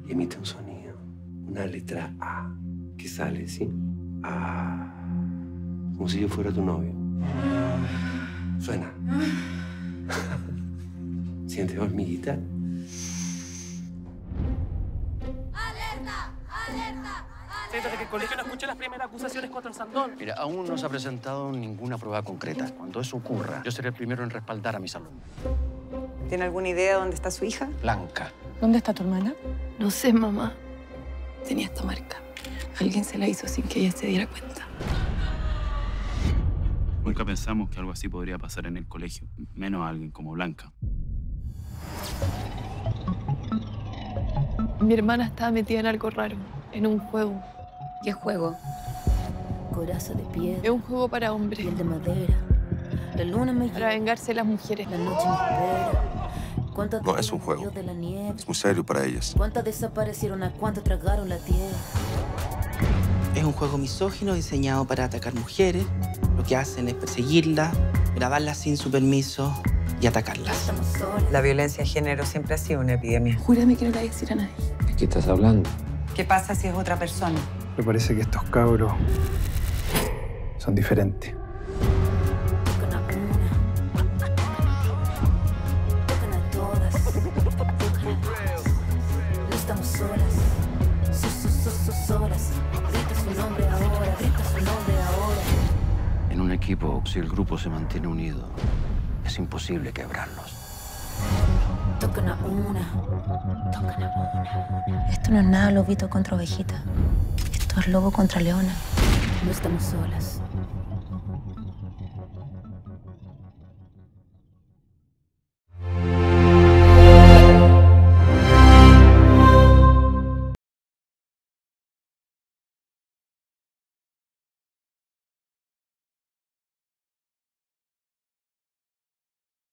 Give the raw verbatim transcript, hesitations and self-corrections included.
y emite un sonido, una letra A, que sale, ¿sí? A. Como si yo fuera tu novio. Suena. ¿Sientes hormiguita? ¡Alerta! ¡Alerta! Desde que el colegio no escuché las primeras acusaciones contra el Sandón. Mira, aún no se ha presentado ninguna prueba concreta. Cuando eso ocurra, yo seré el primero en respaldar a mis alumnos. ¿Tiene alguna idea de dónde está su hija? Blanca. ¿Dónde está tu hermana? No sé, mamá. Tenía esta marca. Alguien se la hizo sin que ella se diera cuenta. Nunca pensamos que algo así podría pasar en el colegio, menos a alguien como Blanca. Mi hermana estaba metida en algo raro, en un juego. ¿Qué juego? Coraza de piedra. Es un juego para hombres. Piel de madera. La luna me Para vengarse de las mujeres. La noche me espera. ¿Cuántas No es un juego. de la nieve? Es muy serio para ellas. ¿Cuántas desaparecieron? ¿A cuántas tragaron la tierra? Es un juego misógino diseñado para atacar mujeres. Lo que hacen es perseguirlas, grabarlas sin su permiso y atacarlas. Estamos solas. La violencia de género siempre ha sido una epidemia. Júrame que no le voy a decir a nadie. ¿De qué estás hablando? ¿Qué pasa si es otra persona? Me parece que estos cabros son diferentes. Tocan a una. Tocan a todas. Tocan a todas. No estamos solas. So, so, so, so, solas. Grita su nombre ahora. Grita su nombre ahora. En un equipo, si el grupo se mantiene unido, es imposible quebrarlos. Tocan a una. Tocan a una. Esto no es nada lobito contra ovejita. Esto es lobo contra leona. No estamos solas.